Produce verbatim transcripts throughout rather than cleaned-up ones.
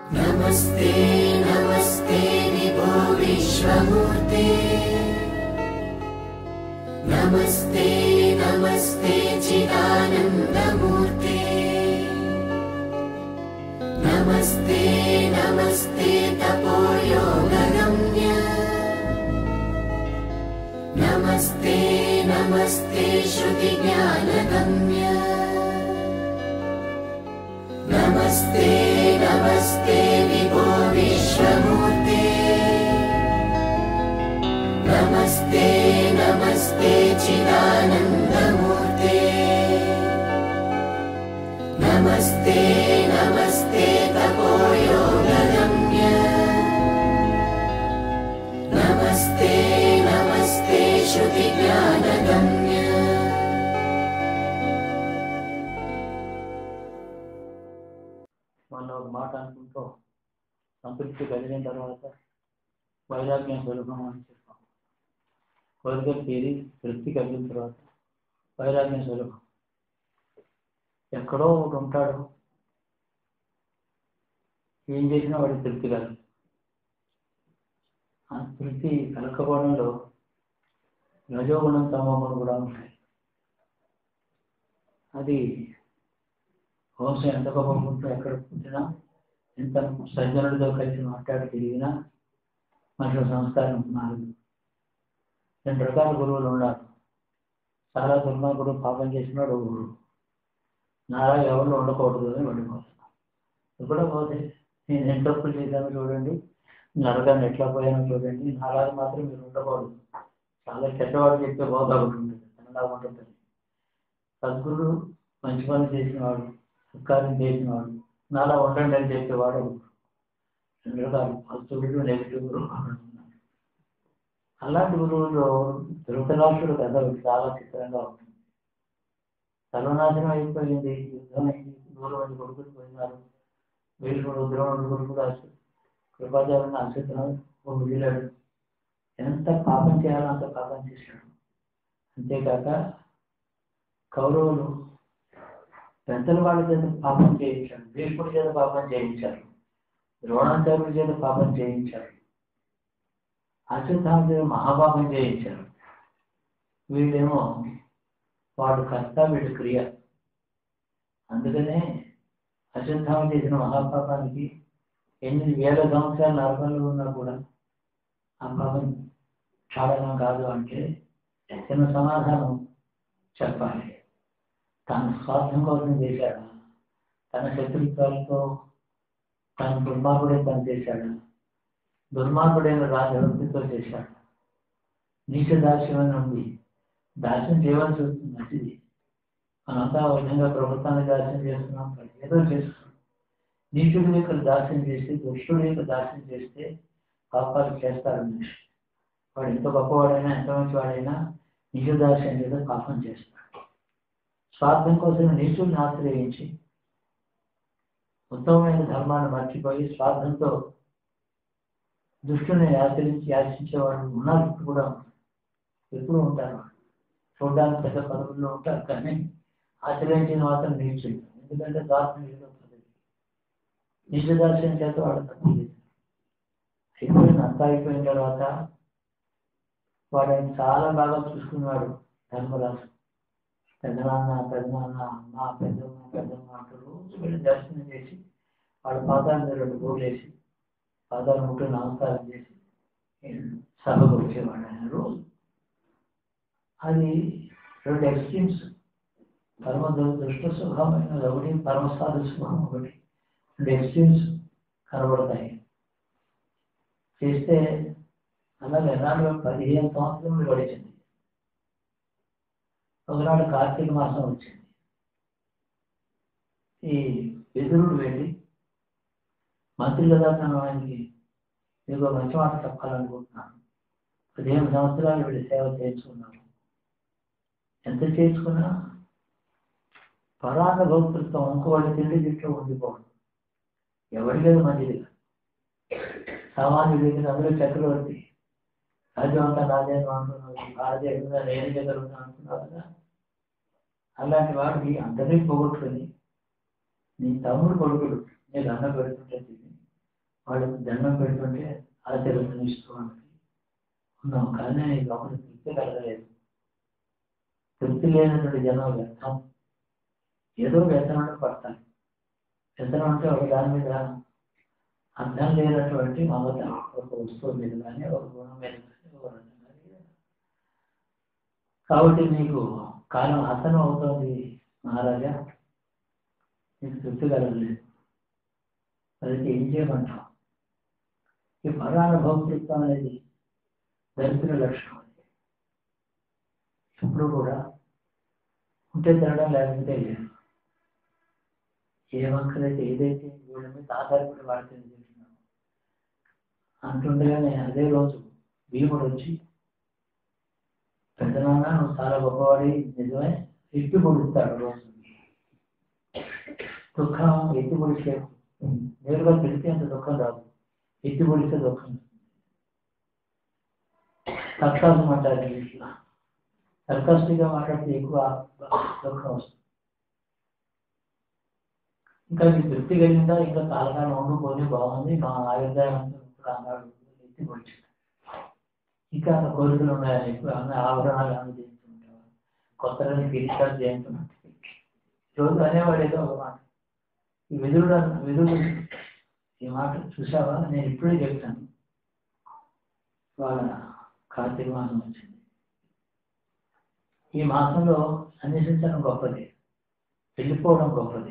नमस्ते नमस्ते विभो विश्वमूर्ते, नमस्ते नमस्ते चिदानन्दमूर्ते, नमस्ते नमस्ते तपोयोगगम्य, नमस्ते नमस्ते श्रुतिज्ञानगम्य, नमस्ते नमस्ते विभो विश्वमूर्ते, नमस्ते नमस्ते चिदानन्दमूर्ते, नमस्ते नमस्ते तपोयोगगम्य, नमस्ते नमस्ते श्रुतिज्ञानगम्य। మనం ఒక మాట అనుకుంటూ సంతృప్తి కలిగిన తర్వాత వైరాగ్యం సులభం అని చెప్పాం. కోరికలు తీరి తృప్తి కలిగిన తర్వాత వైరాగ్యం సులభం. ఎక్కడో ఒకటి ఉంటాడు, ఏం చేసినా వాడికి తృప్తి కలదు. ఆ తృప్తి కలకపోవడంలో రజోగుణం తమోగుణం కూడా ఉంటాయి. అది వంశం ఎంత గొప్ప ఎక్కడ పుట్టినా, ఎంత సజ్జనుడితో కలిసి మాట్లాడి తిరిగినా మనుషుల సంస్కారం మారదు. రెండు రకాల గురువులు ఉన్నారు. చాలా దుర్మార్గుడు పాపం చేసినాడు ఒక గురువు. నాలా ఎవరు ఉండకూడదు అని వెళ్ళిపోతున్నాను. ఎప్పుడో పోతే నేను ఎన్ని తప్పులు చేశానో చూడండి, నరకాన్ని ఎట్లా పోయానో చూడండి, నాలాగా మాత్రం మీరు ఉండకూడదు. చాలా చెడ్డవాడు చెప్పే బోధ ఒకటి ఉంటుంది, తనలా ఉంటుంది. సద్గురుడు మంచి పని చేసినవాడు, సత్కారం చేసినవాడు, నాలా ఉండండి అని చెప్పేవాడు. రెండు రకాలు, పాజిటివ్ నెగిటివ్ గురువు ఉన్నారు. అలాంటి గురువులో ధృతరాష్ట్రుడు కథ చాలా చిత్రంగా ఉంటుంది. సర్వనాశనం అయిపోయింది, యుద్ధం అయింది, నూరు మంది కొడుకులు పోయినారు. వీళ్ళు ద్రోణుడు కొడుకుడు కృపాచార్యుని అశ్వత్థామ వీళ్ళాడు. ఎంత పాపం చేయాలో అంత పాపం చేశాడు. అంతేకాక కౌరవులు పెద్దల వాళ్ళ చేత పాపం చేయించారు, భీష్ముడి చేత పాపం చేయించారు, ద్రోణాచార్యుడి చేత పాపం చేయించారు, అశ్వత్థామ చేత మహాపాపం చేయించారు. వీళ్ళేమో వాడు కర్త, వీడు క్రియ. అందుకనే అశ్వత్థామ చేసిన మహాపాపానికి ఎన్ని వేల సంవత్సరాల నరకంలో ఉన్నా కూడా ఆ పాపం చాడనం కాదు అంటే చిన్న సమాధానం చెప్పాలి. తన స్వార్థం కోసం చేశాడా, తన శత్రుత్వాలతో తన దుర్మార్గుడే పని చేశాడా, దుర్మార్గుడైన రాజవృత్తితో చేశాడు. నీచ దాస్యమని ఉంది, దాస్యం చేయవలసి వస్తుంది, మంచిది. మనంతా ఒక విధంగా ప్రభుత్వాన్ని దాస్యం చేస్తున్నాం, ఏదో చేస్తున్నాం. నీచుడి యొక్క దాస్యం చేస్తే, దుష్టుడి యొక్క దాస్యం చేస్తే పాపాలు చేస్తారు మనిషి. వాడు ఎంత గొప్పవాడైనా, ఎంత మంచివాడైనా నీచ దాస్యం చేత పాపం చేస్తాడు. స్వార్థం కోసం నీచుడిని ఆశ్రయించి ఉత్తమమైన ధర్మాన్ని మర్చిపోయి స్వార్థంతో దుష్టుని ఆచరించి యాచించేవాడు ఉన్నారు, ఇప్పుడు కూడా ఎప్పుడు ఉంటారు. చూడడానికి పెద్ద పదవుల్లో ఉంటారు, కానీ ఆచరించిన మాత్రం నీచుడు. ఎందుకంటే స్వార్థం ఏదో పదవి, నిజదాస్యం చేత వాడు తప్పు చేశారు. అయిపోయింది, అంతా అయిపోయిన తర్వాత వాడు ఆయన చాలా బాగా చూసుకున్నాడు ధర్మరాజు. పెద్దనాన్న పెద్దనాన్న అమ్మ పెద్దమ్మ పెద్దమ్మ అంటూ రోజు వెళ్ళి దర్శనం చేసి వాడు పాదాలను రెండు గోలు వేసి పాదాలు ముట్టు నమస్కారం చేసి సభకు వచ్చేవాడు ఆయన రోజు. అది రెండు ఎక్స్ట్రీమ్స్, పరమ దుష్ట స్వభావమైన ఒకటి, పరమసాధు స్వభావం ఒకటి. రెండు ఎక్స్ట్రీమ్స్ కనబడతాయి. చేస్తే అలాగే ఎన్నాళ్ళు పదిహేను సంవత్సరములు గడిచింది. ఒకనాడు కార్తీక మాసం వచ్చింది. ఈ విదురుడు వెళ్ళి మంత్రి కదా నేను ఆయనకి ఏదో మంచి మాట చెప్పాలనుకుంటున్నాను. పదిహేను సంవత్సరాలు వీళ్ళు సేవ చేయించుకున్నాను. ఎంత చేయించుకున్నా పరాన్న భక్తులతో ఇంకోటి తిండి తింటూ ఉండిపోవడం ఎవరి లేదు మంచిది. సామాన్యుడి దగ్గర అందరూ చక్రవర్తి, రాజ్యం అంతా నాదేను అంటున్నావు, భారతదేశంగా నేను జరుగుతాను అంటున్నావు కదా. అలాంటి వాడికి అందరినీ పోగొట్టుకొని నీ తమ్ముడు కొడుకుడు నీకు అన్న పెడుతుంటే వాళ్ళకి దండం పెడుతుంటే ఆశీర్వదిస్తూ ఉన్నాం. కానీ లోపల తృప్తి కలగలేదు. తృప్తి లేనటువంటి జనం వ్యర్థం. ఏదో వ్యర్థం అంటే పడతారు. వ్యర్థం అంటే ఒక దాని మీద అర్థం లేనటువంటి మమత, ఒక వస్తువు మీద కానీ ఒక గుణం మీద కానీ ఒక రకం కానీ. కాబట్టి నీకు కాలం ఆసనం అవుతోంది మహారాజా, నీకు తృప్తి కలగలేదు. అదైతే ఏం చేయమంటాం? ఈ పరానుభోక్తృత్వం అనేది దరిద్ర లక్షణం. అది ఎప్పుడు కూడా ఉంటే తినడం, లేకపోతే లేదు. ఏ వంకరైతే ఏదైతే వీళ్ళ మీద ఆధారపడి వాడితే చేస్తున్నాను అంటుండగానే అదే రోజు భీముడు వచ్చి, పెద్దనాన్న నువ్వు చాలా గొప్పవాడి, నిజమే, ఎత్తి పొడుస్తాడు. రోజు దుఃఖం ఎత్తి పొడిచే, నేరుగా తెలిస్తే అంత దుఃఖం రాదు, ఎత్తి పొడిస్తే దుఃఖం. సర్కాసం అంటారు ఇంగ్లీష్లో. సర్కాస్టిక్గా మాట్లాడితే ఎక్కువ దుఃఖం వస్తుంది. ఇంకా మీకు తృప్తి కలిగిందా? ఇంకా కాలకాలం వండుకొని బాగుంది, మా ఆయుర్దాయం ఇప్పుడు అన్నాడు, ఎత్తి పొడిచాడు. ఇంకా కోరికలు ఉన్నాయని ఎక్కువ అన్న ఆభరణాలు ఏమైనా చేయించుకుంటావా, కొత్త రోజు రీఛార్జ్ చేయించుకుంటే రోజు అనేవాడు ఏదో ఒక మాట. ఈ విధుడు విధుడు ఈ మాట చూసావా, నేను ఇప్పుడే చెప్తాను. వాళ్ళ కార్తీక మాసం వచ్చింది. ఈ మాసంలో అన్వేషించడం గొప్పది, వెళ్ళిపోవడం గొప్పది.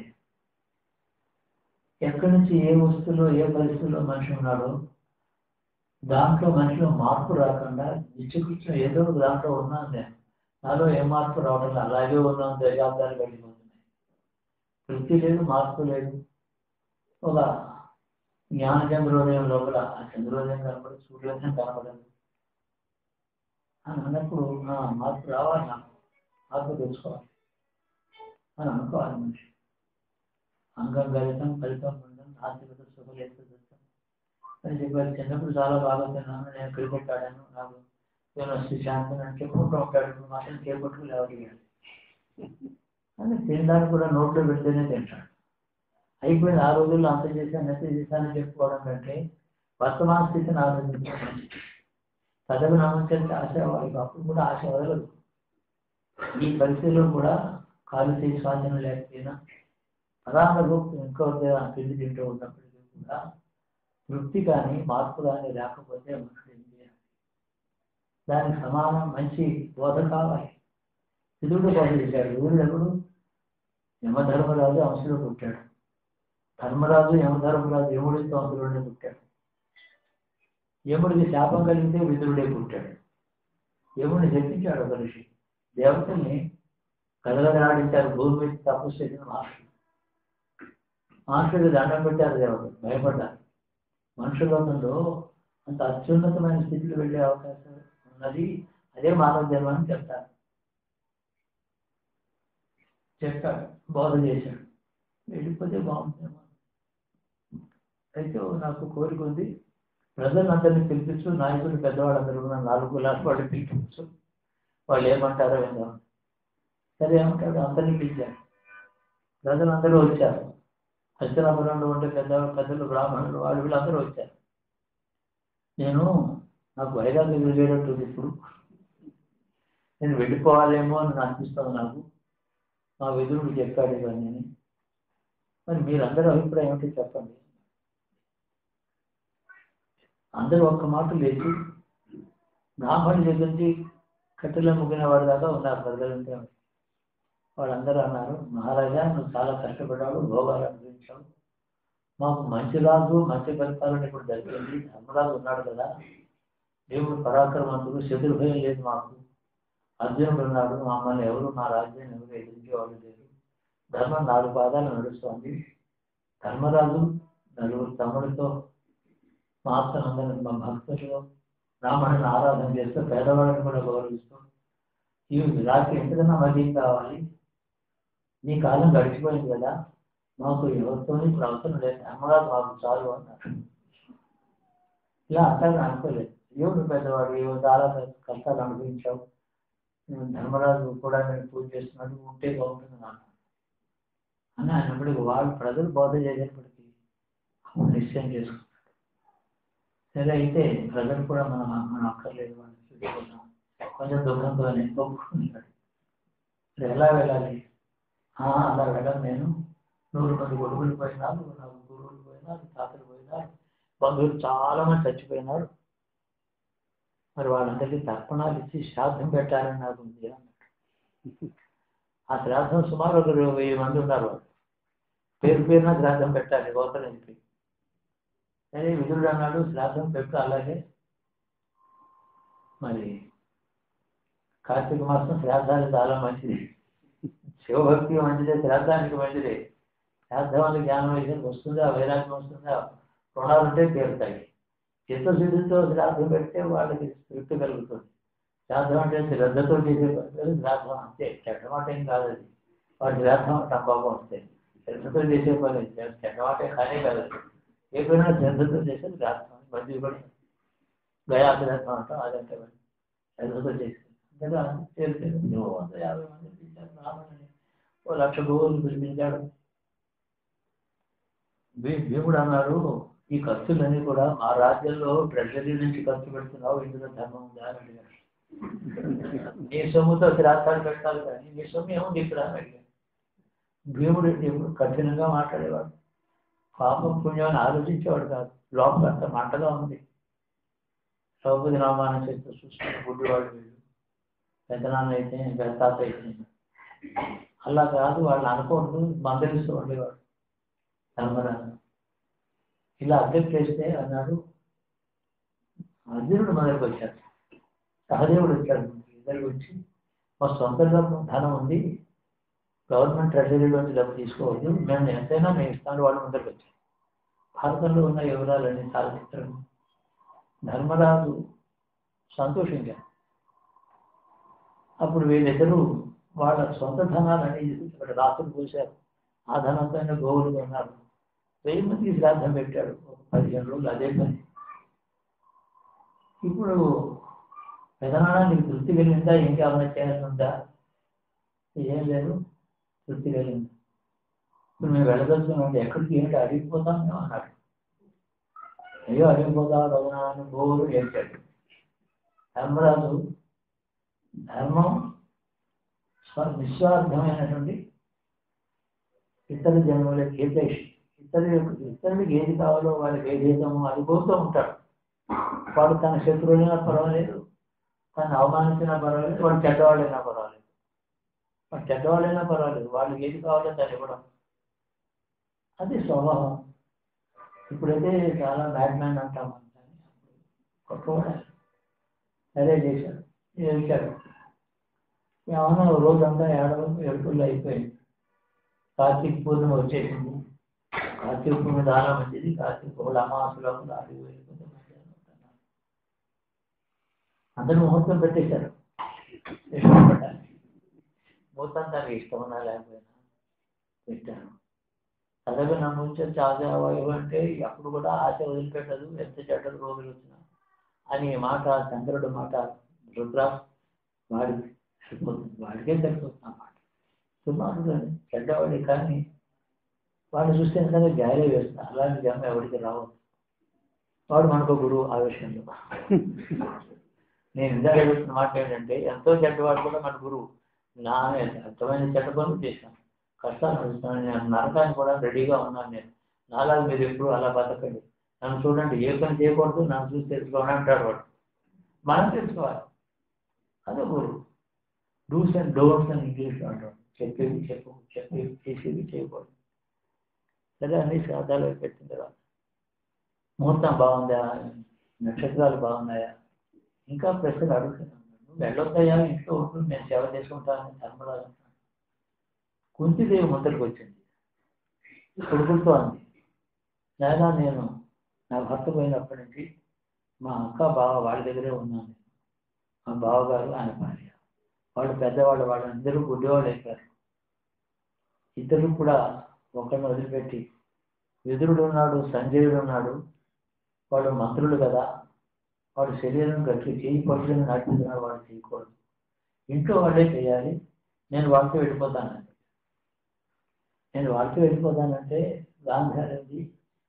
ఎక్కడి నుంచి ఏ వస్తువులో ఏ పరిస్థితుల్లో మనిషి ఉన్నాడో దాంట్లో మనిషిలో మార్పు రాకుండా నిత్యకృత్యం ఏదో దాంట్లో ఉన్నాను నేను, నాలో ఏ మార్పు రావడం అలాగే ఉన్నాను, దర్యాప్తాలు వెళ్ళిపోతున్నాయి. తృప్తి లేదు, మార్పు లేదు. ఒక జ్ఞాన చంద్రోదయం లోపల ఆ చంద్రోదయం కనపడదు, సూర్యోదయం కనపడదు అని అన్నప్పుడు మార్పు రావాలి, నాకు మార్పు తెలుసుకోవాలి అని అనుకోవాలి మనిషి. అంగం గలితం ఫలితం ఉండడం ఆశీర్వద శుభలేత దత్తం అని చెప్పారు. చిన్నప్పుడు చాలా బాగా తిన్నాను, నేను క్రికెట్ ఆడాను, నాకు యూనివర్సిటీ ఛాంపియన్ అని చెప్పుకుంటూ ఉంటాడు. ఇప్పుడు మాత్రం చేపట్టుకు లేవడిగాడు అని తినడానికి కూడా నోట్లో పెడితేనే తింటాడు. అయిపోయింది. ఆ రోజుల్లో అంత చేశాను ఎంత చేశానని చెప్పుకోవడం కంటే వర్తమాన స్థితిని ఆలోచించడం. చదువు నమ్మించే ఆశ వాళ్ళకి అప్పుడు కూడా ఆశ వదలదు. ఈ పరిస్థితిలో కూడా కాలు చేసి స్వాధీనం లేకపోయినా పరామర్శం ఇంకో తిండి తింటూ ఉన్నప్పటికీ కూడా తృప్తి కానీ మార్పు కానీ లేకపోతే మనుషులు ఏం చేయాలి? దానికి సమానం మంచి బోధ కావాలి. విధుడు బోధ చేశాడు. విధుడు ఎప్పుడు? యమధర్మరాజు అంశలో పుట్టాడు. ధర్మరాజు యమధర్మరాజు యముడితో అందులోనే పుట్టాడు. యముడికి శాపం కలిగితే విధుడే పుట్టాడు. యముడిని చెప్పించాడు ఒక ఋషి. దేవతల్ని కదలగలాడించారు. భూమి మీద తపస్సు చేసిన మహర్షులు. మహర్షులు దండం పెట్టారు. దేవతలు భయపడ్డారు. మనుషులంలో అంత అత్యున్నతమైన స్థితిలో వెళ్ళే అవకాశం ఉన్నది, అదే మానవ జన్మ అని చెప్తారు. చెప్పాడు, బోధ చేశాడు. వెళ్ళిపోతే బాగుంటుందేమో. అయితే నాకు కోరిక ఉంది, ప్రజలందరినీ పిలిపించు, నాయకులు పెద్దవాళ్ళందరూ ఉన్న నాలుగు కులాల వాళ్ళు పిలిపించు, వాళ్ళు ఏమంటారో విందాం. సరే ఏమంటాడు, అందరినీ పిలిచారు. ప్రజలందరూ వచ్చారు. హస్తినాపురంలో ఉండే పెద్ద పెద్దలు బ్రాహ్మణులు వాళ్ళు వీళ్ళందరూ వచ్చారు. నేను నాకు వైరాగ్యం వెళ్ళేటట్టుంది, ఇప్పుడు నేను వెళ్ళిపోవాలేమో అని అనిపిస్తుంది నాకు. మా విధుడు చెప్పాడు ఇవన్నీ. మరి మీరందరూ అభిప్రాయం ఏమిటి చెప్పండి. అందరూ ఒక్క మాట లేదు. బ్రాహ్మణుల దగ్గర నుంచి కట్టెలో ముగ్గిన వాడి దాకా ఉన్నారు ప్రజలంటే. వాళ్ళందరూ అన్నారు, మహారాజా నువ్వు చాలా కష్టపడ్డావు, భోగాలు అనుభవించావు, మాకు మంచి రాజు మంచి ఫలితాలను ఇప్పుడు జరిగింది. ధర్మరాజు ఉన్నాడు కదా, దేవుడు పరాక్రమంతుడు, శత్రు భయం లేదు మాకు. అర్జునుడు ఉన్నాడు, మమ్మల్ని ఎవరు మా రాజ్యాన్ని ఎవరు ఎదిరించేవాళ్ళు లేరు. ధర్మం నాలుగు పాదాలు నడుస్తోంది. ధర్మరాజు నలుగురు తమ్ముడితో మాత్రం మా భక్తులు బ్రాహ్మణుని ఆరాధన చేస్తూ పేదవాళ్ళని కూడా గౌరవిస్తూ ఈ రాత్రి ఎంతకన్నా మధ్యం కావాలి. నీ కాలం గడిచిపోయింది కదా, మాకు ఎవరితో ఇప్పుడు అవసరం లేదు, ధర్మరాజు మాకు చాలు అన్నారు. ఇలా అంటారు అనుకోలేదు. ఎవరు పెద్దవాడు, ఎవరు చాలా కష్టాలు అనుభవించావు, ధర్మరాజు కూడా నేను పూజ చేస్తున్నాడు, ఉంటే బాగుంటుంది నాకు అని అన్నప్పటికీ వాళ్ళు ప్రజలు బోధ చేసేప్పటికీ నిశ్చయం చేసుకున్నాడు. సరే అయితే ప్రజలు కూడా మనం మనం అక్కర్లేదు వాళ్ళు చూసుకుంటాం కొంచెం దుఃఖంతోనే ఒప్పుకున్నాడు. ఎలా వెళ్ళాలి? అలా వెళ్ళాలి నేను. నూరు మంది కొడుకులు పోయినారు, నాకు గురువులు పోయినారు, తాతలు పోయినారు, బంధువులు చాలా మంది చచ్చిపోయినారు. మరి వాళ్ళందరికీ తర్పణాలు ఇచ్చి శ్రాద్ధం పెట్టాలని నాకు ఉంది అన్నట్టు. ఆ శ్రాద్ధం సుమారు ఒక వెయ్యి మంది ఉన్నారు. వాళ్ళు పేరు పేరున శ్రాద్ధం పెట్టాలి గోత్రానికి. సరే విదురుడు అన్నాడు శ్రాద్ధం పెట్టు. అలాగే మరి కార్తీక మాసం శ్రాద్ధానికి చాలా మంచిది, శివభక్తి మంచిదే, శ్రాద్ధానికి మంచిదే. శ్రాద్ధం జ్ఞానం అయితే వస్తుందా, వైరాగ్యం వస్తుందా, రుణాలు ఉంటే తీరుతాయి. చిత్తశుద్ధితో శ్రాద్ధం పెడితే వాళ్ళకి తృప్తి కలుగుతుంది. శ్రాద్ధం అంటే శ్రద్ధతో చేసే పని శ్రాద్ధం అంతే, చెడ్డమాట ఏం కాదు అది. వాడి శ్రాద్ధం సంభావం వస్తాయి. శ్రద్ధతో చేసే పని చెడ్డమాటే కానీ కాదు. ఏదైనా శ్రద్ధతో చేసే శ్రాద్ధం మంచిది కూడా. గయా శ్రాద్ధం అంటాం అదంటే శ్రద్ధతో చేసేది. అంతేగా చేరుతుంది. నువ్వు వంద యాభై మంది పిలిచారు రామని, ఓ లక్ష గోవులు పిలిపించాడు. భీ భీముడు అన్నాడు ఈ ఖర్చులన్నీ కూడా మా రాజ్యంలో ట్రెజరీ నుంచి ఖర్చు పెడుతున్నావు, ఇందులో ధర్మం ఉందా అని అడిగాడు. నీ సొమ్ముతో శ్రాద్ధాలు పెట్టాలి కానీ నీ సొమ్ము ఏముంది ఇక్కడ అని అడిగాడు. భీముడు ఎప్పుడు కఠినంగా మాట్లాడేవాడు, పాపం పుణ్యం అని ఆలోచించేవాడు కాదు. లోపల అంత మంటగా ఉంది. ద్రౌపది రామాయణ చేస్తూ చూసుకుని గుడ్డివాడు వీళ్ళు, పెద్దనాన్న అయితే పెద్దాత అయితే అలా కాదు, వాళ్ళు అనుకోవద్దు మందలిస్తూ ఉండేవాడు ధర్మరాజు. ఇలా అబ్జెక్ట్ చేస్తే అన్నాడు అర్జునుడు మొదలుకు వచ్చాడు, సహదేవుడు వచ్చాడు. ఇద్దరికి వచ్చి మా సొంత డబ్బు ధనం ఉంది, గవర్నమెంట్ ట్రెజరీలోంచి డబ్బు తీసుకోవద్దు, మేము ఎంతైనా మేము ఇస్తాను వాళ్ళు ముందరికి వచ్చారు. భారతంలో ఉన్న వివరాలన్నీ చాలా చిత్రం. ధర్మరాజు సంతోషించారు. అప్పుడు వీళ్ళిద్దరూ వాళ్ళ సొంత ధనాలని ఇక్కడ రాత్రులు పోశారు. ఆ ధనంతో గోవులు కొన్నారు. వెయ్యి మందికి శ్రాద్ధం పెట్టాడు. పదిహేను రోజులు అదే పని. ఇప్పుడు పెదనాన్న నీకు తృప్తి కలిగిందా, ఇంకేమైనా చేయాల్సి ఉందా? ఏం లేదు, తృప్తి కలిగింది. ఇప్పుడు మేము వెళ్ళదలుచుకున్నాం, ఎక్కడికి ఏంటి అడిగిపోతాం మేము అన్నాడు. అయ్యో అడిగిపోతాం రఘునాథని గోవులు ఏంటాడు. ధర్మరాజు ధర్మం నిస్వార్థమైనటువంటి ఇతర జన్మలకు హితైషి, ఇతర ఇతరులకు ఏది కావాలో వాళ్ళకి ఏది హితమో అది కోరుతూ ఉంటాడు. వాడు తన శత్రువులైనా పర్వాలేదు, తను అవమానించినా పర్వాలేదు, వాడు చెడ్డవాళ్ళైనా పర్వాలేదు, వాడు చెడ్డవాళ్ళైనా పర్వాలేదు, వాళ్ళకి ఏది కావాలో దాన్ని ఇవ్వడం అది స్వభావం. ఇప్పుడైతే చాలా బ్యాడ్ మ్యాన్ అంటాం కానీ గొప్పవాడు. సరే చేశాడు, ఏడిచాడు. ఏమన్నా రోజంతా ఏడవ ఏడుపుల్లో అయిపోయింది. కార్తీక పూర్ణిమ వచ్చేసింది. కార్తీక పూర్ణిమ చాలా మంచిది. కార్తీక పూర్ణ అమావాస్యలో అడిగి వెళ్ళిపోతే అందరూ ముహూర్తం పెట్టేశారు. పెట్టాలి ముహూర్తం తనకి ఇష్టం ఉన్నా లేకపోయినా పెట్టాను. చదవి నమ్మించే చాజావాయు అంటే అప్పుడు కూడా ఆశ వదిలిపెట్టదు, ఎంత చెడ్డలు రోజులు వచ్చినా అని మాట చంద్రుడు మాట రుద్రా వాడికి సరిపోతుంది, వాడికే సరిపోతుంది అన్నమాట. సుమారు చెడ్డవాడి కానీ వాడిని చూస్తే ఎందుకంటే జాయిలే వేస్తున్నారు. అలాంటి జన్మ ఎవరికి రావద్దు. వాడు మనకు గురువు ఆ విషయంలో. నేను ఇందాక చెప్తున్న మాట ఏంటంటే ఎంతో చెడ్డవాడు కూడా మన గురువు. నా అర్థమైన చెడ్డ పనులు చేశాను, కష్టాలు నడుస్తున్నాను, నేను నరకానికి కూడా రెడీగా ఉన్నాను. నేను నాలా మీరు ఎప్పుడు అలా బతకండి, నన్ను చూడండి, ఏ పని చేయకూడదు, నన్ను చూసి తెలుసుకోవాలి అంటాడు వాడు. మనం తెలుసుకోవాలి, అదే గురువు. డూస్ అండ్ డోంట్స్ అని ఇంగ్లీష్లో అంటాడు. చెప్పేవి చెప్పు, చెప్పేవి చేసేవి చేయకూడదు. సరే అన్ని శ్రాద్ధాలు పెట్టిన తర్వాత ముహూర్తం బాగుందా, నక్షత్రాలు బాగున్నాయా, ఇంకా ప్రశ్నలు అడుగుతున్నాను. నువ్వు వెళ్ళొస్తాయా, ఇంట్లో ఉంటుంది, నేను సేవ చేసుకుంటానని ధర్మరాజు అంటాను. కుంతిదేవి ముందరికి వచ్చింది, కొడుకులతో అంది, నాయనా నేను నా భర్త పోయినప్పటి నుంచి మా అక్క బావ వాళ్ళ దగ్గరే ఉన్నాను. మా బావగారు ఆయన భార్య, వాళ్ళు పెద్దవాళ్ళు, వాళ్ళందరూ గుడ్డివాళ్ళు అయిపోయారు. ఇద్దరు కూడా ఒకరిని వదిలిపెట్టి, విదురుడు ఉన్నాడు, సంజయుడు ఉన్నాడు, వాడు మంత్రులు కదా, వాడు శరీరం గట్టి చేయి పట్టుకుని నడిపిస్తున్నాడు, వాడు చేయకూడదు, ఇంట్లో వాళ్ళే చేయాలి, నేను వాళ్ళతో వెళ్ళిపోతానండి. నేను వాళ్ళతో వెళ్ళిపోతానంటే గాంధారి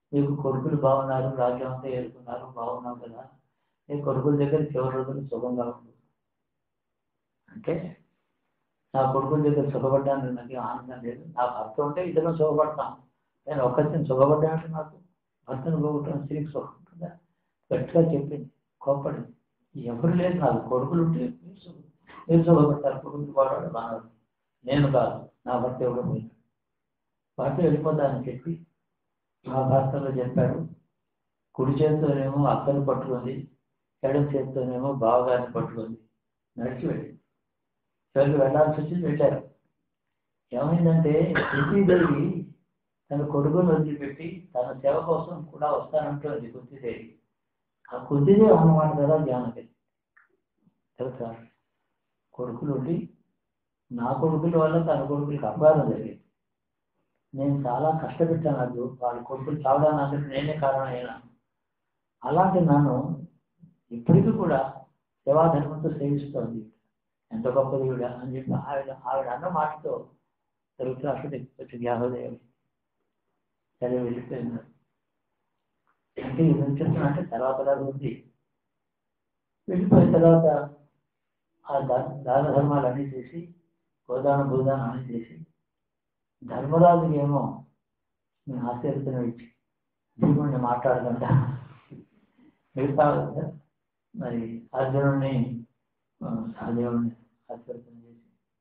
నీకు కొడుకులు బాగున్నారు, రాజ్యం అంతా ఏరుకున్నారు, బాగున్నావు కదా, నీ కొడుకుల దగ్గర చివరి రోజులు సుఖంగా ఉంది అంటే, నా కొడుకుల దగ్గర సుఖపడ్డాను నాకు ఆనందం లేదు, నా భర్త ఉంటే ఇద్దరం సుఖపడతాం, నేను ఒక్కరిని సుఖపడ్డానంటే నాకు భర్తను పోగొట్టడం స్త్రీకి సుఖం ఉంటుందా? గట్టిగా చెప్పింది, కోప్పడింది. ఎవరు లేదు, నాకు కొడుకులు ఉంటే మీరు సుఖం మీరు సుఖపడతారు, కొడుకులు పోరాడు బాగా, నేను కాదు, నా భర్త ఎవడో పోయినాడు, భర్త వెళ్ళిపోతానని చెప్పి ఆ భర్తలో చెప్పాడు. కుడి చేతితోనేమో అక్కను పట్టుకుంది, ఎడం చేతితోనేమో బావగారిని పట్టుకుంది, నడిచి వెళ్ళి చివరికి వెళ్ళాల్సి వచ్చింది. వెళ్ళారు. ఏమైందంటే కుంతీదేవి తన కొడుకును వదిలిపెట్టి తన సేవ కోసం కూడా వస్తానంటుంది కుంతీదేవి. ఆ కుంతీదేవి అన్నమాట కదా జానకి తెలుసా. కొడుకులు ఉండి నా కొడుకుల వల్ల తన కొడుకులకి అపకారం జరిగింది, నేను చాలా కష్టపెట్టాను, అది వాళ్ళ కొడుకులు చావడానికి అందరికీ నేనే కారణం అయినాను. అలాంటి నన్ను ఇప్పటికీ కూడా సేవాధర్మంతో సేవిస్తోంది, ఎంత గొప్ప దేవుడ అని చెప్పి ఆవిడ ఆవిడ అన్న మాటతో ధృతరాష్ట్రుడికి వచ్చి జ్ఞానోదయం సరే వెళ్ళిపోయినారు. అంటే ఏం చెప్తున్నా అంటే తర్వాత ఉంది. వెళ్ళిపోయిన తర్వాత ఆ దా దాన ధర్మాలు అన్నీ చేసి గోదాన భూదానం అన్నీ చేసి ధర్మరాజుకి ఏమో నేను ఆశీర్వచనం ఇచ్చి భీముడిని మాట్లాడకుండా మిగతా మరి అర్జునుడిని సహదేవుడిని ఆశీర్వచనం చేసి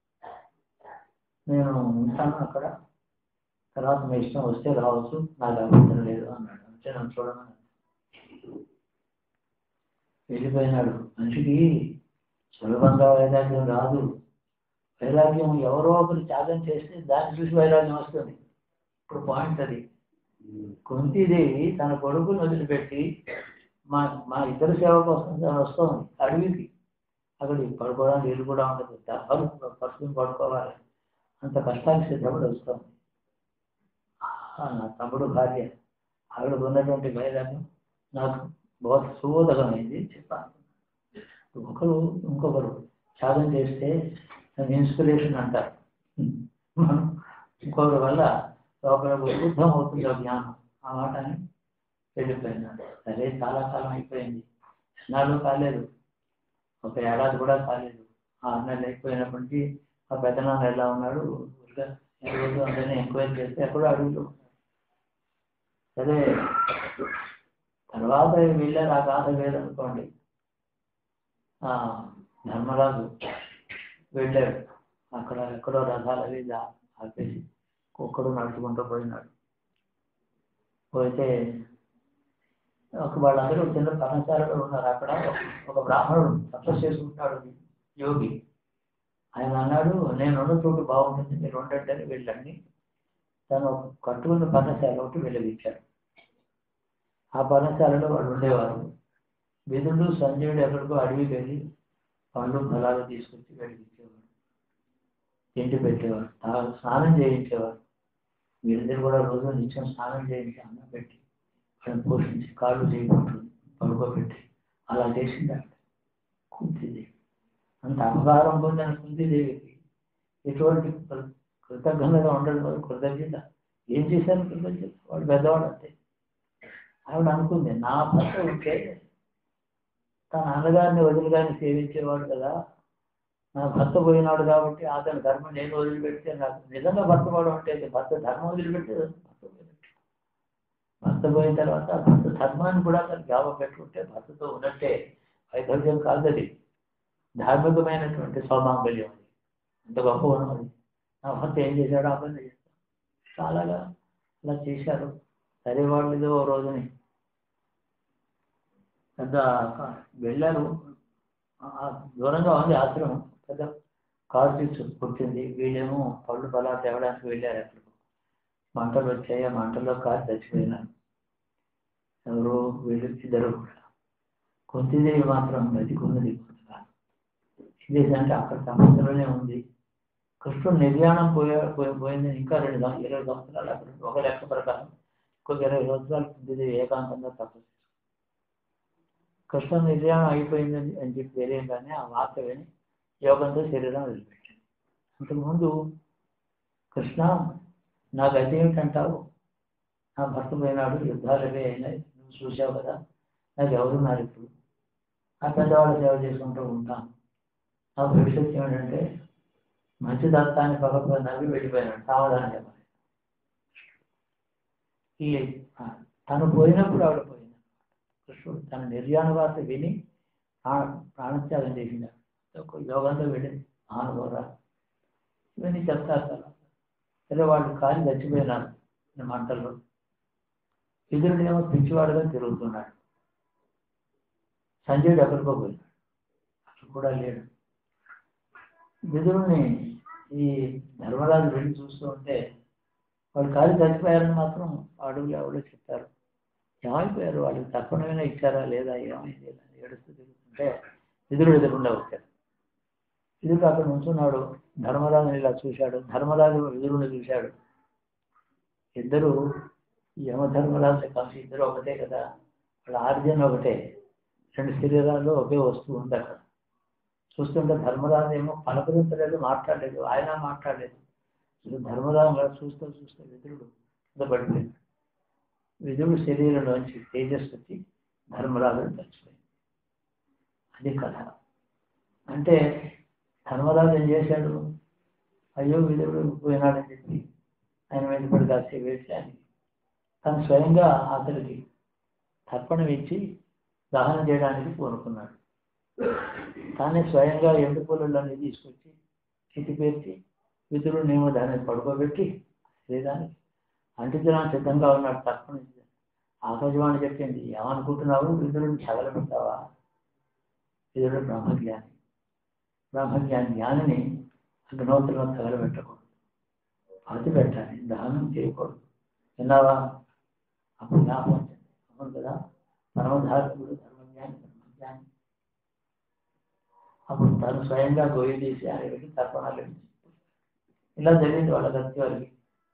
నేను ఉంటాను అక్కడ, తర్వాత మీ ఇష్టం వస్తే రావచ్చు, నాకు అభ్యంతరం లేదు అన్నాడు. అంటే నన్ను చూడమని వెళ్ళిపోయినాడు. మనిషికి సులభంగా వైరాగ్యం రాదు. వైరాగ్యం ఎవరో ఒకరు త్యాగం చేస్తే దాన్ని చూసి వైరాగ్యం వస్తుంది. ఇప్పుడు పాయింట్ అది. కుంతీదేవి తన కొడుకుని వదిలిపెట్టి మా మా ఇద్దరు సేవ కోసం వస్తుంది అడవికి. అక్కడికి పడుకోవడానికి ఇల్లు కూడా ఉండదు, దెబ్బలు పట్టుకుని పడుకోవాలి, అంత కష్టానికి సిద్ధపడి వస్తుంది. నా తమ్ముడు భార్య ఆవిడకు ఉన్నటువంటి వైరాగ్యం నాకు బహు సుబోధకమైంది చెప్పాను. ఒకరు ఇంకొకరు త్యాగం చేస్తే ఇన్స్పిరేషన్ అంటారు, మనం ఇంకొకరి వల్ల ఒకరికి ఉద్ధం అవుతుంది జ్ఞానం. ఆ మాటని వెళ్ళిపోయినాడు. సరే చాలా కాలం అయిపోయింది, ఎన్నాళ్ళు కాలేదు, ఒక ఏడాది కూడా కాలేదు. ఆరు నెలలు అయిపోయినప్పటికీ ఆ పెద్దనాన్న ఎలా ఉన్నాడు రోజు అందరినీ ఎంక్వైరీ చేస్తే ఎక్కడో అడుగుతూ ఉన్నాడు. సరే తర్వాత వెళ్ళారు. ఆ గాథ వేరనుకోండి. ధర్మరాజు వెళ్ళాడు, అక్కడ ఎక్కడో రథాలు అవి ఆపేసి ఒక్కడు నడుచుకుంటూ పోయినాడు. పోతే ఒక వాళ్ళందరూ చిన్న కర్మచారులు ఉన్నారు. అక్కడ ఒక బ్రాహ్మణుడు తపస్సు చేసుకుంటాడు, యోగి. ఆయన అన్నాడు, నేను ఉన్న చోటు బాగుంటుంది, మీరు ఉండండి వెళ్ళండి. తను కట్టుకున్న పర్ణశాల ఒకటి వెలిగించాడు. ఆ పర్ణశాలలో వాళ్ళు ఉండేవారు. విధుడు సంజయుడు ఎక్కడికో అడవికి వెళ్ళి పండ్లు ఫలాలు తీసుకొచ్చి వెలిగించేవాడు, తిండి పెట్టేవాడు, స్నానం చేయించేవాడు. వీరిద్దరు కూడా రోజు నిత్యం స్నానం చేయించి అన్నం పెట్టి వాళ్ళని పోషించి కాళ్ళు చేయబట్టు పడుకోబెట్టి అలా చేసింది అక్కడ కుంతీదేవి. అంత అపకారం పొందిన కుంతీదేవికి ఎటువంటి కృతజ్ఞతగా ఉండడం, కృతజ్ఞత ఏం చేశారు? కృతజ్ఞత వాడు పెద్దవాడు అంతే. ఆవిడ అనుకుంది, నా భర్త ఉంటే తన అన్నగారిని వదిలిగారిని సేవించేవాడు కదా, నా భర్త పోయినాడు కాబట్టి అతని ధర్మం నేను వదిలిపెడితే నాకు నిజంగా భర్త పోవడం అంటే భర్త ధర్మం వదిలిపెడితే భర్త పోయినట్టు. భర్త పోయిన తర్వాత భర్త ధర్మాన్ని కూడా తను జ్ఞాపకం పెట్టుకుంటే భర్తతో ఉన్నట్టే. వైధవ్యం కాదది, ధార్మికమైనటువంటి సౌమాంగల్యం అది, అంత గొప్ప గుణం అది. నా భర్త ఏం చేశాడో ఆ పని చేస్తాను. చాలాగా అలా చేశారు. సరే వాళ్ళు ఏదో ఓ రోజుని పెద్ద వెళ్ళారు. దూరంగా ఉంది ఆశ్రమం, పెద్ద కారు తీసు పుట్టింది. వీళ్ళేమో పళ్ళు పొలాలు తేవడానికి వెళ్ళారు. అక్కడికి మంటలు వచ్చాయి, ఆ మంటల్లో కారు చచ్చిపోయినారు. ఎవరు వీళ్ళు ఇద్దరు కూడా. కుంతీదేవి మాత్రం బతికున్నది కొద్దిగా. ఇదేంటంటే అక్కడ సమస్యలోనే ఉంది. కృష్ణుడు నిర్యాణం పోయే పోయింది ఇంకా రెండు ఇరవై సంవత్సరాలు అక్కడ ఒక లెక్క ప్రకారం. ఇంకొక ఇరవై సంవత్సరాలు కుంతీదేవి ఏకాంతంగా తపస్సు. కృష్ణ నిర్యాణం అయిపోయిందని అని చెప్పి తెలియగానే ఆ వార్త విని యోగంతో శరీరం వదిలిపెట్టింది. అంతకుముందు కృష్ణ నాకు అది ఏమిటంటావు, నా భర్త పోయినాడు, యుద్ధాలు అవే అయినాయి, నువ్వు చూసావు కదా, నాకు ఎవరున్నారు ఇప్పుడు, ఆ పెద్దవాళ్ళ సేవ చేసుకుంటూ ఉంటాను. నా భవిష్యత్తు ఏమిటంటే మంచి దత్తాన్ని పగప నవ్వి వెళ్ళిపోయినాడు, సావధానం చెప్పాలి. ఈ తను పోయినప్పుడు ఆవిడ పోయింది. కృష్ణుడు తన నిర్యాణవార్త విని ప్రాణ ప్రాణత్యాగం చేసింది. ఒక యోగంలో వెళ్ళింది ఆనుగోరా ఇవన్నీ చెప్తారు కదా. సరే వాళ్ళు కాలి చచ్చిపోయినారు మంటల్లో. విదురుడేమో పిచ్చివాడుగా తిరుగుతున్నాడు. సంజయుడు ఎక్కడికో పోయినాడు, అక్కడ కూడా లేడు. విదురుని ఈ ధర్మరాజు వెళ్ళి చూస్తూ ఉంటే వాళ్ళు కాలి చచ్చిపోయారని మాత్రం అడుగులు ఎవరో చెప్తారు. ఏమైపోయారు, వాళ్ళకి తప్పనైనా ఇచ్చారా లేదా, ఏమైంది అని ఏడుస్తూ తిరుగుతుంటే విదురుడు ఎదురుకుండా వచ్చాడు. విదురుడు అక్కడ ఉంచున్నాడు. ధర్మరాజుని ఇలా చూశాడు, ధర్మరాజు విదురుని చూశాడు. ఇద్దరు యమధర్మరాజు కలిసి ఇద్దరు ఒకటే కదా, వాళ్ళ ఆర్జన్ ఒకటే, రెండు శరీరాల్లో ఒకే వస్తువు ఉంది అక్కడ. చూస్తుంటే ధర్మరాజు ఏమో పలకరించలేదు, మాట్లాడలేదు, ఆయన మాట్లాడలేదు. ధర్మరాజు చూస్తూ చూస్తూ విదురుడు కింద పడిపోయాడు. విదురుడు శరీరంలోంచి తేజస్సు వచ్చి ధర్మరాజుని చచ్చిపోయింది. అది కథ. అంటే ధర్మరాజు ఏం చేశాడు, అయ్యో విదురుడు పోయినాడని చెప్పి ఆయన వెంటబడి కాసే వేసి అని తను స్వయంగా అతడికి తర్పణం ఇచ్చి దహనం చేయడానికి కోరుకున్నాడు. తానే స్వయంగా ఎండు పూలన్నీ తీసుకొచ్చి చితి పేర్చి విదురుడు నేను దాన్ని పడుకోబెట్టి శరీరానికి అంటించడానికి సిద్ధంగా ఉన్నాడు. తర్పణం ఆకాశవాణి చెప్పింది, ఏమనుకుంటున్నావు, విదురుడిని చదవబెట్టావా? విదురుడు బ్రహ్మజ్ఞాని. బ్రహ్మజ్ఞాని జ్ఞానిని అగ్నోత్రంలో తగలబెట్టకూడదు, పాతి పెట్టాలి, దహనం చేయకూడదు. విన్నావా? అప్పుడు జ్ఞాపకం వచ్చింది, అవును కదా, పరమధార్మికుడు ధర్మజ్ఞాని బ్రహ్మజ్ఞాని. అప్పుడు తను స్వయంగా గొయ్యి తీసి ఆయనకి తర్పణాలు ఇచ్చి ఇలా జరిగింది వాళ్ళ గతి వారికి.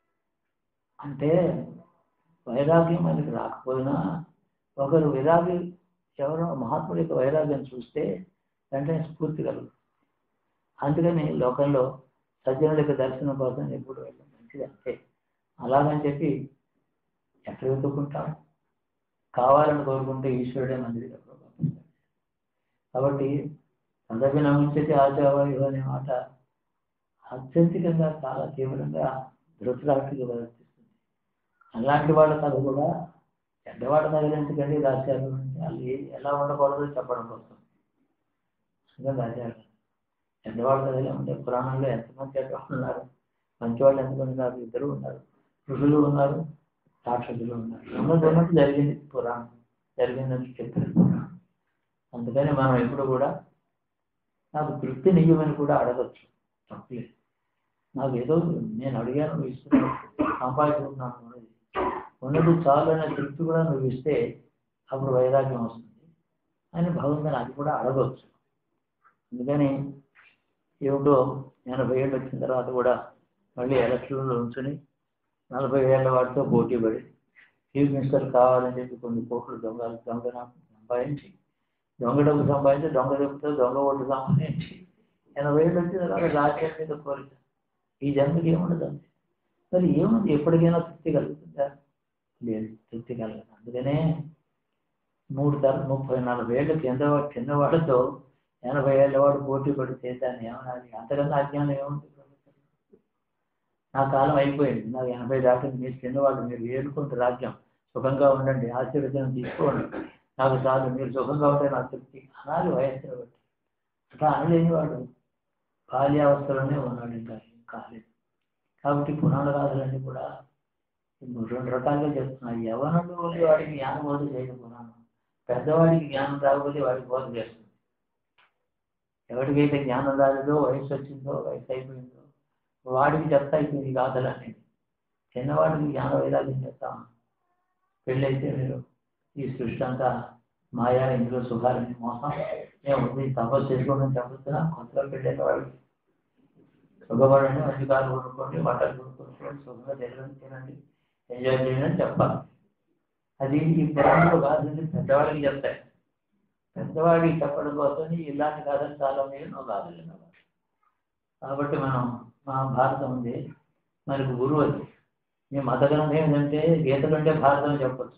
అంటే వైరాగ్యం మనకి రాకపోయినా ఒకరు విరాగి ఎవరో మహాత్ముడి యొక్క వైరాగ్యం చూస్తే వెంటనే స్ఫూర్తి కలుగుతుంది. అందుకని లోకంలో సజ్జనుల యొక్క దర్శనం కోసం ఎప్పుడు వెళ్ళడం మంచిది. అంతే, అలాగని చెప్పి ఎక్కడ వెతుక్కుంటాం, కావాలని కోరుకుంటే ఈశ్వరుడే మందిరి పంపిస్తాడు. కాబట్టి తదపి నమించే ఆచార్య అనే మాట అత్యంతికంగా చాలా తీవ్రంగా ధృతరాష్ట్రుడికి ప్రవర్తిస్తుంది. అలాంటి వాళ్ళ కథ కూడా చెడ్డవాళ్ళ కథలు ఎందుకంటే రాశారు అంటే వాళ్ళు ఎలా ఉండకూడదో చెప్పడం కోసం అందుకని రాశారు. చెడ్డవాళ్ళ కథలు ఉంటే పురాణంలో ఎంతమంది చెడ్డవాళ్ళు ఉన్నారు, మంచివాళ్ళు ఎంతమంది ఉన్నారు, ఇద్దరు ఉన్నారు, ఋషులు ఉన్నారు, రాక్షసులు ఉన్నారు. ఉన్నది ఉన్నట్టు జరిగింది పురాణం, జరిగిందని చెప్పారు పురాణం. అందుకని మనం ఎప్పుడు కూడా నాకు తృప్తి నియ్యమని కూడా అడగచ్చు, తప్పలేదు. నాకు ఏదో నేను అడిగాను, నువ్వు ఇస్తున్నావు, సంపాదించుకుంటున్నాను అనేది ఉన్నది చాలు అనే తృప్తి కూడా నువ్వు ఇస్తే అప్పుడు వైరాగ్యం వస్తుంది అని భగవంతుని అది కూడా అడగవచ్చు. అందుకని ఏమిటో ఎనభై ఏళ్ళు వచ్చిన తర్వాత కూడా మళ్ళీ ఎలక్షన్లో ఉంచుని నలభై ఏళ్ళ వాటితో పోటీ పడి చీఫ్ మినిస్టర్ కావాలని చెప్పి కొన్ని కోట్లు దొంగ దొంగ సంపాదించి దొంగ డబ్బు సంపాదించి దొంగ డబ్బుతో దొంగ ఓట్లు సంపాదించి ఎనభై ఏళ్ళు వచ్చిన తర్వాత రాజ్యం మీద కోరిక ఈ జన్మకి ఏముండదు. అంతే. మరి ఏముంది, ఎప్పటికైనా తృప్తి కలుగుతుందా? లేదు, తృప్తి కలగదు. అందుకనే మూడు తర ముప్పై నలభై ఏళ్ళు కింద కిందవాడితో ఎనభై ఏళ్ళ వాడు పోటీ పడితే దాన్ని ఏమనాలి? అంతకన్నా అజ్ఞానం ఏముంది? నా కాలం అయిపోయింది, నాకు ఎనభై దాటింది, మీరు చిన్నవాళ్ళు, మీరు ఏడుకుంటే రాజ్యం సుఖంగా ఉండండి, ఆశీర్వచనం తీసుకోండి, నాకు చాలు, మీరు సుఖంగా ఉంటే నాకు తృప్తి అనాలి వయస్సులో బట్టి. అట్లా అనలేని వాడు బాల్యావస్థలోనే ఉన్నాడు, ఇంకా కాలేదు. కాబట్టి పురాణ రాజులన్నీ కూడా రెండు రకాలుగా చెప్తున్నాయి. యవనుడు వాడికి జ్ఞానం బోధ చేయదు పురాణం, పెద్దవాడికి జ్ఞానం రాకపోతే వాడికి బోధ చేస్తుంది. ఎవరికైతే జ్ఞానం రాలేదో, వయసు వచ్చిందో, వయసు అయిపోయిందో వాడికి చెప్తా అయిపోయింది గాథలు అనేది. చిన్నవాడికి జ్ఞాన వైరాగ్యం చెప్తాము. పెళ్ళైతే మీరు ఈ సృష్టి అంతా మాయా, ఇందులో సుఖాలని మోసం, మేము తపస్సు చేసుకోవడం చెప్తున్నా. కొత్తగా పెళ్ళైన వాడికి సుఖపడండి, మంచి కాలు కొనుక్కోండి, వంటలు కొనుక్కోండి, సుఖంగా తినడం తినండి, ఎంజాయ్ చేయండి అని చెప్పాలి. అది ఈ పురాణంలో కాదండి, పెద్దవాడికి చెప్తాయి. పెద్దవాడికి చెప్పడం కోసం ఇలాంటి కథలు చాలా మీరు నువ్వు కాదు. కాబట్టి మనం మా భారతం ఉంది, మనకు గురువు అది. మీ మత గ్రంథం ఏంటంటే గీత కంటే భారతం చెప్పచ్చు.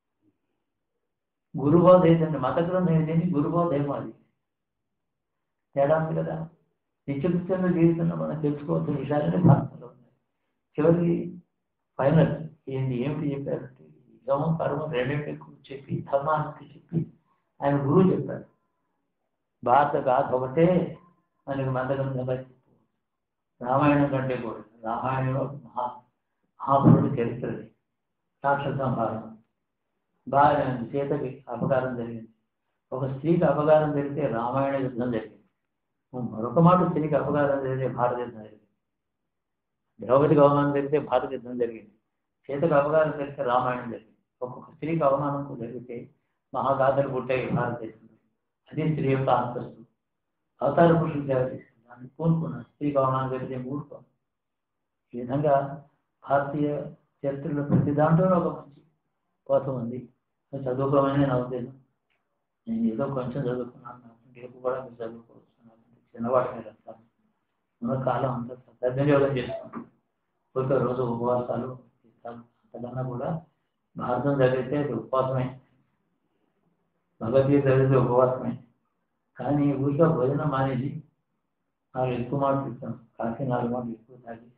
గురుబోధ ఏంటంటే మత గ్రంథం ఏంటంటే గురుబోధ ఏమో అది తేడా ఉంది కదా. నిత్యకృత్యంలో జీవితంలో మనం తెలుసుకోవాల్సిన విషయాలనే భారతంలో ఉన్నాయి. చివరికి ఫైనల్ ఏంటి ఏమిటి చెప్పారంటే యమం కర్మం రెండింటి చెప్పి ధర్మానికి చెప్పి ఆయన గురువు చెప్పాడు. భారత గాథ ఒకటే మనకి మత గ్రంథంగా చెప్పుకోవచ్చు. రామాయణం కంటే కూడా రామాయణంలో మహా మహాపురుడి చరిత్రది. రాక్షస సంహారం బాగా సీతకి అపకారం జరిగింది. ఒక స్త్రీకి అపకారం జరిగితే రామాయణ యుద్ధం జరిగింది. మరొక మాట స్త్రీకి అపకారం జరిగితే భారత యుద్ధం జరిగింది. ద్రౌపదికి అవమానం జరిగితే భారత యుద్ధం జరిగింది. సీతకు అపకారం జరిగితే రామాయణం జరిగింది. ఒక్కొక్క స్త్రీకి అవమానం జరిగితే మహాగాథలు పుట్టాయి భారతదేశంలో. అది స్త్రీ యొక్క అంతస్తు. అవతార పురుషులు సేవ చేసింది. దాన్ని కోరుకున్నాను. స్త్రీకి అవమానం జరిగితే మూడుకో. ఈ విధంగా భారతీయ చరిత్రలో ప్రతి దాంట్లోనూ ఒక మంచి కోసం ఉంది. చదువుకోమని నా ఉద్దేశం. నేను ఏదో కొంచెం చదువుకున్నాను. రేపు కూడా మీరు చదువుకోవచ్చు. చిన్నవాటి మీద వస్తాను. మన కాలం అంతా సద్వినియోగం చేస్తాను. ఒక రోజు ఉపవాసాలు చేస్తాను. అంతకన్నా కూడా భారతం చదివితే అది ఉపవాసమే, భగవద్గీత చదివితే ఉపవాసమే. కానీ ఊరిగా భోజనం మానేసి నాలుగు ఎక్కువ మాటలు ఇస్తాను. కాఫీ నాలుగు మాటలు ఎక్కువ తాగి